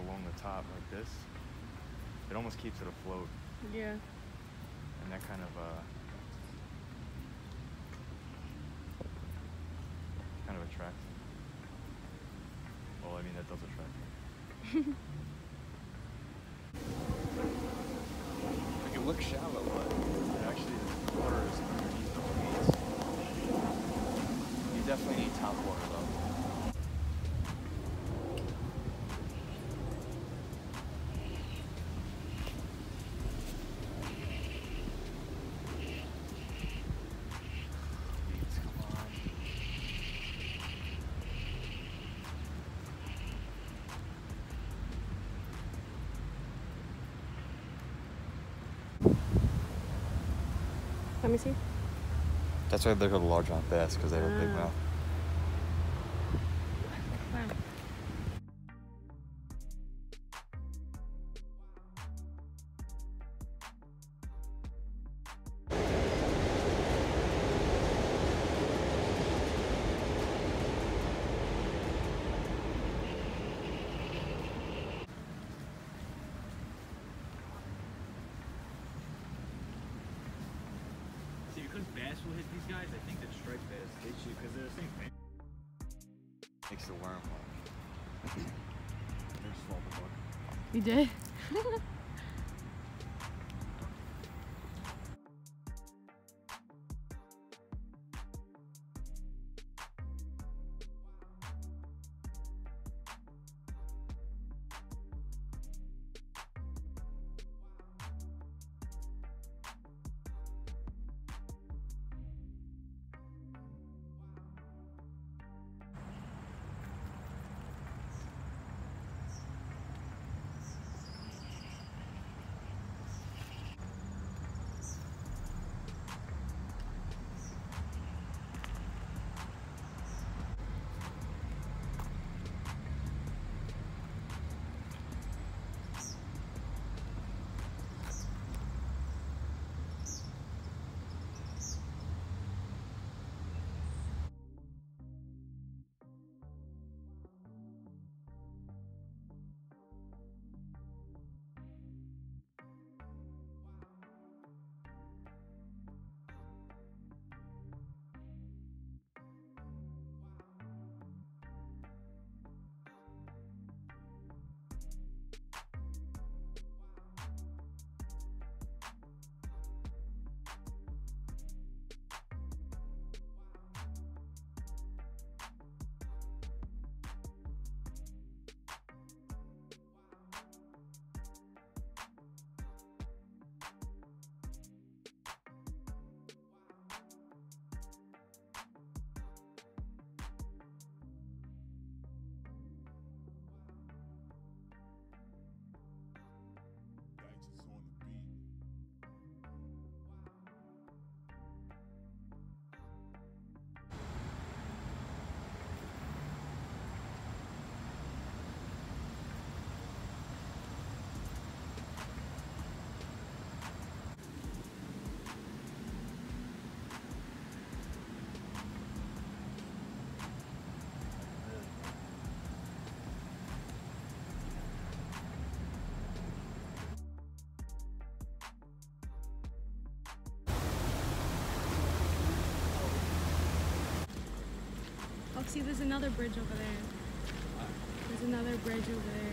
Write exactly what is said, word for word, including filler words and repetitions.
along the top like this, it almost keeps it afloat. Yeah. And that kind of uh, kind of attracts them. Well, I mean, that does attract them. Like, it looks shallow, but actually the water is underneath the weeds. You definitely need top water though. Let me see. That's why they're called largemouth bass, because they have a big mouth. Wow. Because bass will hit these guys, I think that striped bass hit you because they're the same thing. Makes the worm laugh. I just swallowed the book. You did? Oh, see, there's another bridge over there. There's another bridge over there.